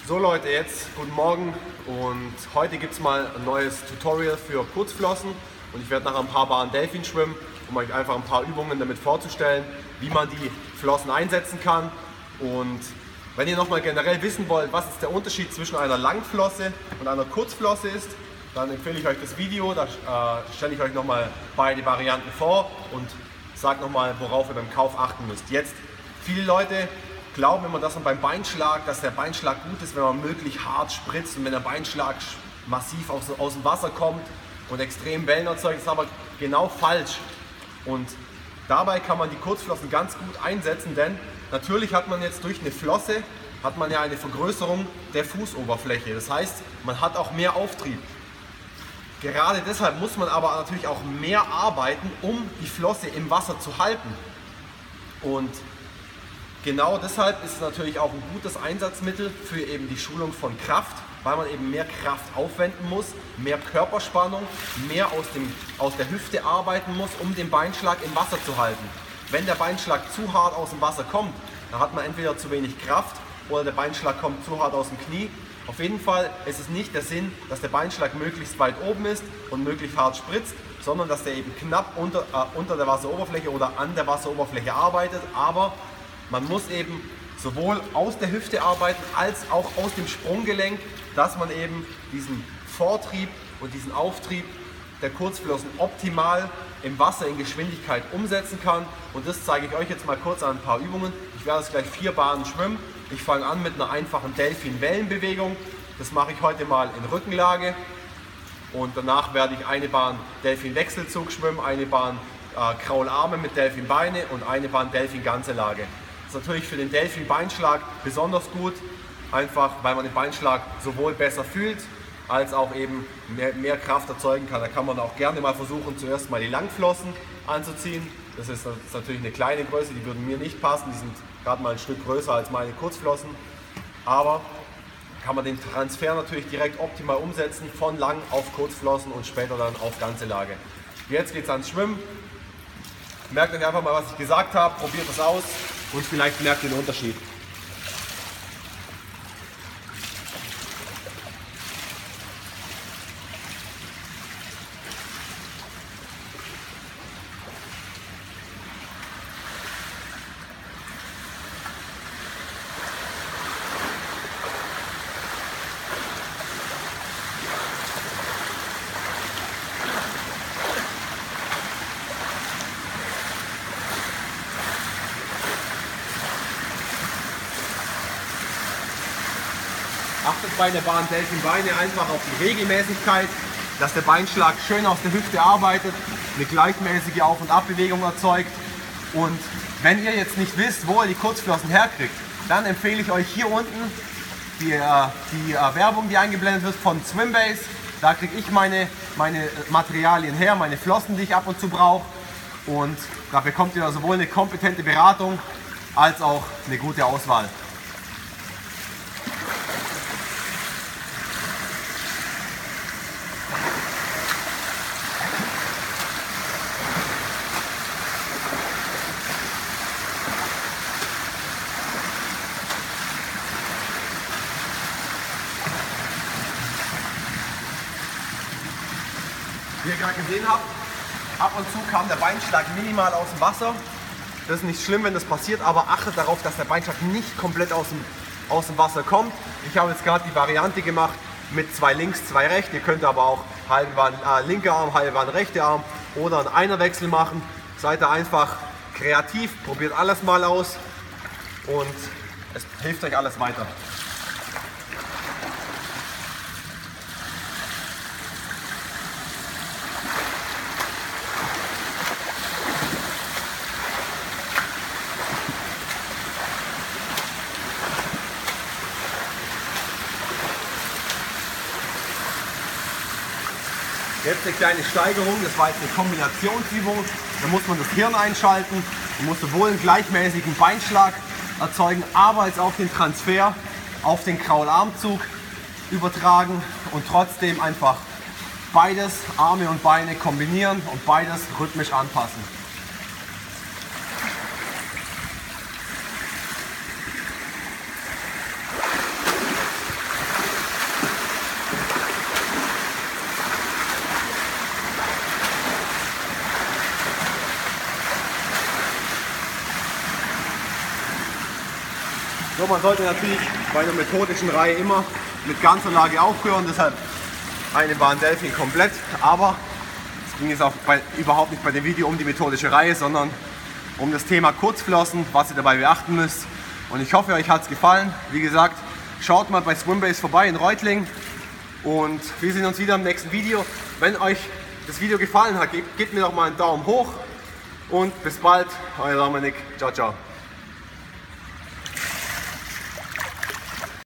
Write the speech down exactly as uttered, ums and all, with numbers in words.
So Leute, jetzt guten Morgen und heute gibt es mal ein neues Tutorial für Kurzflossen und ich werde nachher ein paar Bahnen Delfin schwimmen, um euch einfach ein paar Übungen damit vorzustellen, wie man die Flossen einsetzen kann. Und wenn ihr nochmal generell wissen wollt, was jetzt der Unterschied zwischen einer Langflosse und einer Kurzflosse ist, dann empfehle ich euch das Video, da äh, stelle ich euch nochmal beide Varianten vor und sage nochmal, worauf ihr beim Kauf achten müsst. Jetzt, viele Leute glauben immer, dass man beim Beinschlag, dass der Beinschlag gut ist, wenn man möglichst hart spritzt und wenn der Beinschlag massiv aus, aus dem Wasser kommt und extrem Wellen erzeugt, ist aber genau falsch. Und dabei kann man die Kurzflossen ganz gut einsetzen, denn natürlich hat man jetzt durch eine Flosse, hat man ja eine Vergrößerung der Fußoberfläche. Das heißt, man hat auch mehr Auftrieb. Gerade deshalb muss man aber natürlich auch mehr arbeiten, um die Flosse im Wasser zu halten. Und genau deshalb ist es natürlich auch ein gutes Einsatzmittel für eben die Schulung von Kraft, weil man eben mehr Kraft aufwenden muss, mehr Körperspannung, mehr aus, dem, aus der Hüfte arbeiten muss, um den Beinschlag im Wasser zu halten. Wenn der Beinschlag zu hart aus dem Wasser kommt, dann hat man entweder zu wenig Kraft oder der Beinschlag kommt zu hart aus dem Knie. Auf jeden Fall ist es nicht der Sinn, dass der Beinschlag möglichst weit oben ist und möglichst hart spritzt, sondern dass der eben knapp unter, äh, unter der Wasseroberfläche oder an der Wasseroberfläche arbeitet. Aber man muss eben sowohl aus der Hüfte arbeiten als auch aus dem Sprunggelenk, dass man eben diesen Vortrieb und diesen Auftrieb der Kurzflossen optimal im Wasser in Geschwindigkeit umsetzen kann. Und das zeige ich euch jetzt mal kurz an ein paar Übungen. Ich werde jetzt gleich vier Bahnen schwimmen. Ich fange an mit einer einfachen Delfin-Wellenbewegung. Das mache ich heute mal in Rückenlage. Und danach werde ich eine Bahn Delfin-Wechselzug schwimmen, eine Bahn äh, Kraularme mit Delfin-Beine und eine Bahn Delfin-ganze Lage. Das ist natürlich für den Delfin-Beinschlag besonders gut, einfach weil man den Beinschlag sowohl besser fühlt, als auch eben mehr, mehr Kraft erzeugen kann. Da kann man auch gerne mal versuchen, zuerst mal die Langflossen anzuziehen. Das ist, das ist natürlich eine kleine Größe, die würden mir nicht passen, die sind gerade mal ein Stück größer als meine Kurzflossen. Aber kann man den Transfer natürlich direkt optimal umsetzen, von Lang auf Kurzflossen und später dann auf ganze Lage. Jetzt geht es ans Schwimmen. Merkt euch einfach mal, was ich gesagt habe, probiert es aus und vielleicht merkt ihr den Unterschied. Achtet bei der Bahn Delfin-Beine einfach auf die Regelmäßigkeit, dass der Beinschlag schön aus der Hüfte arbeitet, eine gleichmäßige Auf- und Abbewegung erzeugt. Und wenn ihr jetzt nicht wisst, wo ihr die Kurzflossen herkriegt, dann empfehle ich euch hier unten die, die Werbung, die eingeblendet wird von Swimbase. Da kriege ich meine, meine Materialien her, meine Flossen, die ich ab und zu brauche. Und da bekommt ihr sowohl eine kompetente Beratung als auch eine gute Auswahl. Wie ihr gerade gesehen habt, ab und zu kam der Beinschlag minimal aus dem Wasser. Das ist nicht schlimm, wenn das passiert, aber achtet darauf, dass der Beinschlag nicht komplett aus dem, aus dem Wasser kommt. Ich habe jetzt gerade die Variante gemacht mit zwei links, zwei rechts. Ihr könnt aber auch halbe Bahn äh, linker Arm, halbe Bahn rechter Arm oder einen Einerwechsel machen. Seid da einfach kreativ, probiert alles mal aus und es hilft euch alles weiter. Jetzt eine kleine Steigerung, das war jetzt eine Kombinationsübung, da muss man das Hirn einschalten, man muss sowohl einen gleichmäßigen Beinschlag erzeugen, aber als auch den Transfer auf den Kraularmzug übertragen und trotzdem einfach beides, Arme und Beine kombinieren und beides rhythmisch anpassen. So, man sollte natürlich bei einer methodischen Reihe immer mit ganzer Lage aufhören, deshalb eine Bahn Delfin komplett, aber es ging jetzt auch bei, überhaupt nicht bei dem Video um die methodische Reihe, sondern um das Thema Kurzflossen, was ihr dabei beachten müsst. Und ich hoffe, euch hat es gefallen. Wie gesagt, schaut mal bei Swimbase vorbei in Reutlingen und wir sehen uns wieder im nächsten Video. Wenn euch das Video gefallen hat, gebt, gebt mir doch mal einen Daumen hoch und bis bald, euer Dominik. Ciao, ciao.